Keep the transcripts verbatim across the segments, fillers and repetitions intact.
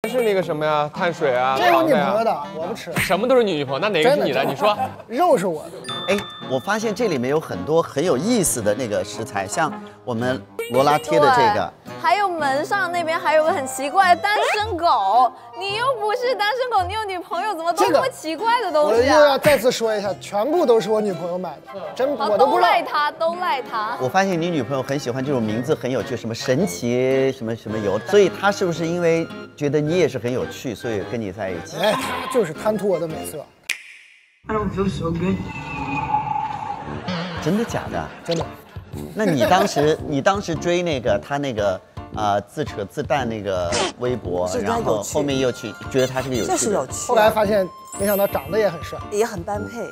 是那个什么呀，碳水啊， 这是我女糖呀朋友的，我不吃。 什么都是你女朋友，那哪个是你的？你说。 肉是我的。 哎，我发现这里面有很多很有意思的那个食材，像我们罗拉贴的这个， 还有门上那边还有个很奇怪的单身狗，你又不是单身狗，你有女朋友，怎么都这么奇怪的东我西啊？ 又要再次说一下，全部都是我女朋友买的，真我都不知道。 都赖他，都赖他。 我发现你女朋友很喜欢这种名字很有趣，什么神奇什么什么油，所以她是不是因为觉得你也是很有趣，所以跟你在一起？ 哎，她就是贪图我的美色。 I don't feel so good。 真的假的？ 真的。 那你当时你当时追那个他那个呃自扯自弹那个微博，然后后面又去觉得他是个有趣的， 就是有趣。 后来发现，没想到长得也很帅， 也很般配。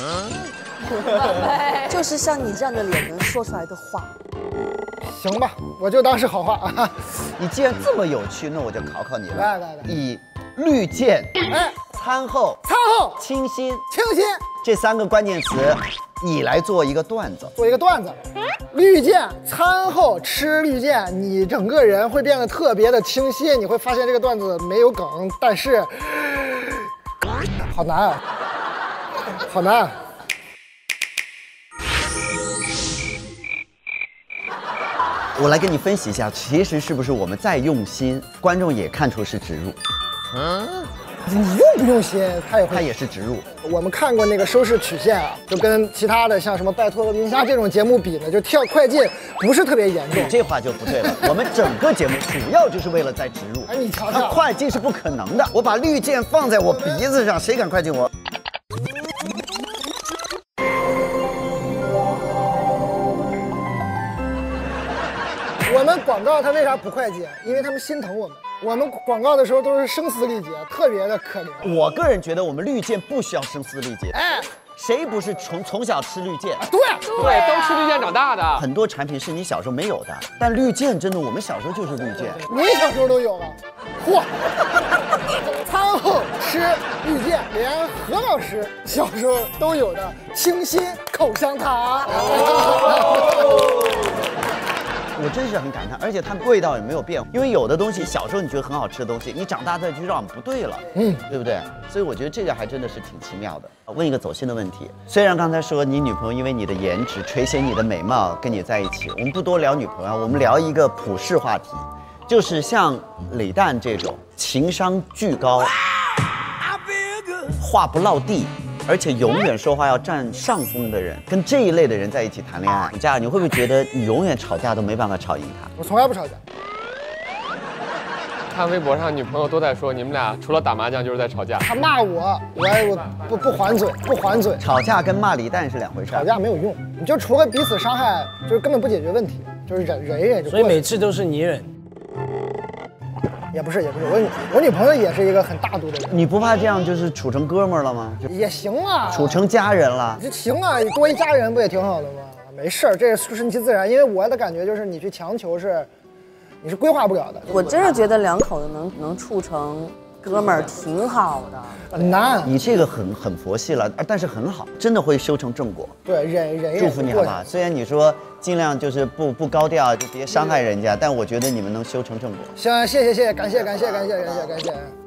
就是像你这样的脸能说出来的话。 行吧，我就当是好话啊。 你既然这么有趣，那我就考考你了。 来来来， 以绿箭、 哎、 餐后、 餐后、 清新、 清新这三个关键词，你来做一个段子。 做一个段子，绿箭餐后吃绿箭，你整个人会变得特别的清新，你会发现这个段子没有梗，但是好难啊，好难啊。 我来跟你分析一下，其实是不是我们再用心，观众也看出是植入。 嗯，你用不用心，他也会， 他也是植入。 我们看过那个收视曲线啊，就跟其他的像什么拜托了冰虾这种节目比呢，就跳快进不是特别严重。 这话就不对了，我们整个节目主要就是为了在植入。 哎，你瞧瞧， 快进是不可能的。我把绿箭放在我鼻子上，谁敢快进我？ 我们广告他为啥不快捷？因为他们心疼我们。我们广告的时候都是声嘶力竭，特别的可怜。 我个人觉得我们绿箭不需要声嘶力竭。 哎， 谁不是从从小吃绿箭？ 对对，都吃绿箭长大的。 很多产品是你小时候没有的，但绿箭真的，我们小时候就是绿箭。 你小时候都有了，嚯！餐后吃绿箭，连何老师小时候都有的清新口香糖。 我真是很感叹，而且它味道也没有变，因为有的东西小时候你觉得很好吃的东西，你长大再去让不对了，嗯，对不对？所以我觉得这个还真的是挺奇妙的。问一个走心的问题，虽然刚才说你女朋友因为你的颜值垂涎你的美貌跟你在一起，我们不多聊女朋友，我们聊一个普世话题，就是像李诞这种情商巨高，话不落地，而且永远说话要占上风的人，跟这一类的人在一起谈恋爱，吵架你会不会觉得你永远吵架都没办法吵赢他？ 我从来不吵架。 看微博上女朋友都在说你们俩除了打麻将就是在吵架。 他骂我，我我不不还嘴，不还嘴。 吵架跟骂李诞是两回事。 吵架没有用，你就除了彼此伤害，就是根本不解决问题，就是忍忍一忍就过去。 所以每次都是你忍。 也不是也不是，我女我女朋友也是一个很大度的人。 你不怕这样就是处成哥们儿了吗？ 也行啊， 处成家人了就行啊，多一家人不也挺好的吗？没事儿，这顺其自然。因为我的感觉就是你去强求是，你是规划不了的。 我真是觉得两口子能能处成哥们儿挺好的。 很难， 你这个很很佛系了，但是很好，真的会修成正果。 对，忍忍。 祝福你好吧。虽然你说尽量就是不不高调，就别伤害人家，但我觉得你们能修成正果。 行，谢谢谢谢，感谢感谢感谢感谢感谢。